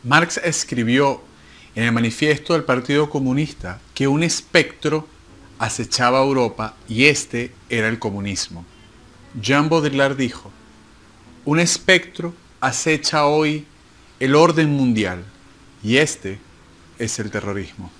Marx escribió en el manifiesto del Partido Comunista que un espectro acechaba a Europa y este era el comunismo. Jean Baudrillard dijo: un espectro acecha hoy el orden mundial y este es el terrorismo.